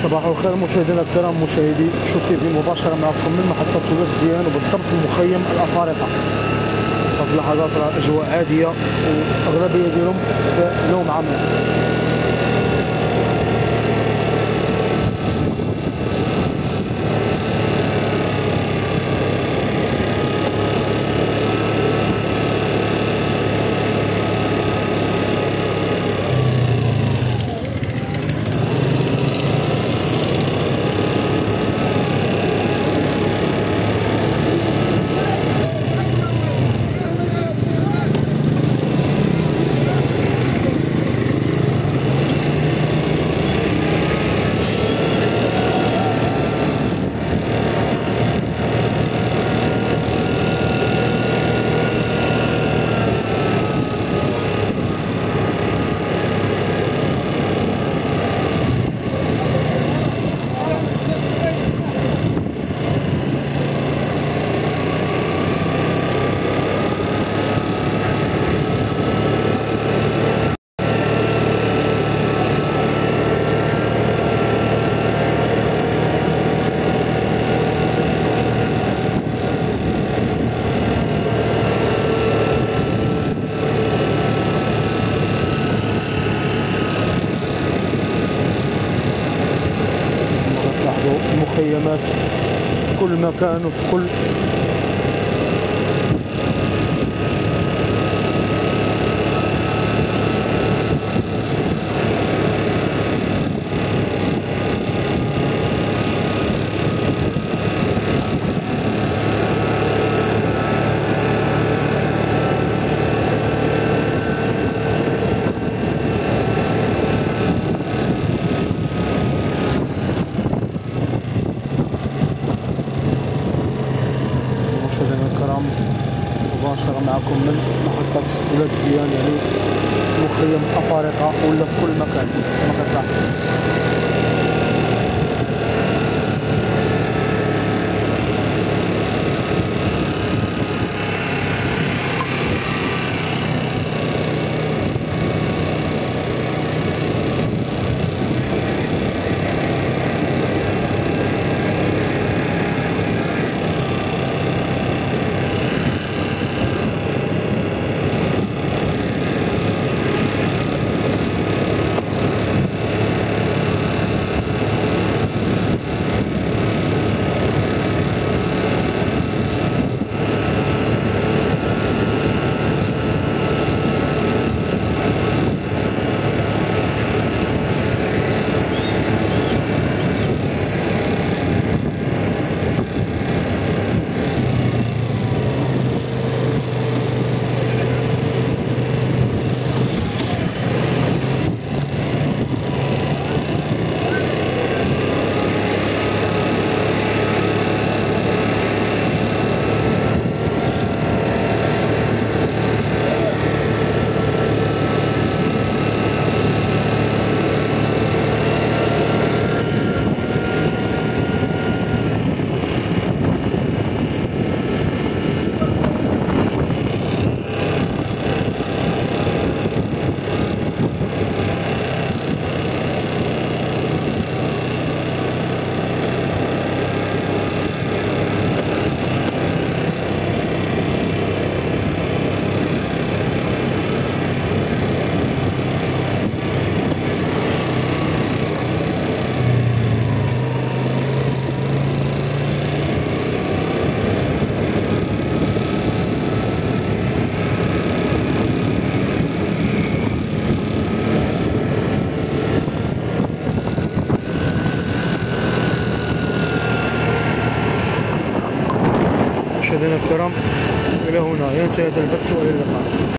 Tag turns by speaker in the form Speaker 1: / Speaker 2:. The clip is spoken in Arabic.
Speaker 1: صباح الخير مشاهدينا الكرام، مشاهدي شوف تي في مباشرة معكم من محطة ولاد زيان، وبالضبط المخيم الأفارقة. هذه اللحظات راه أجواء عادية وأغلبية ديالهم نوم عميق. المخيمات في كل مكان وفي كل مشاهدينا الكرام. مباشرة معكم من محطة ولاد زيان، يعني مخيم أفارقة ولا في كل مكان كما كتلاحظوا. مشاهدينا الكرام، إلى هنا ينتهي هذا البث، والى اللقاء.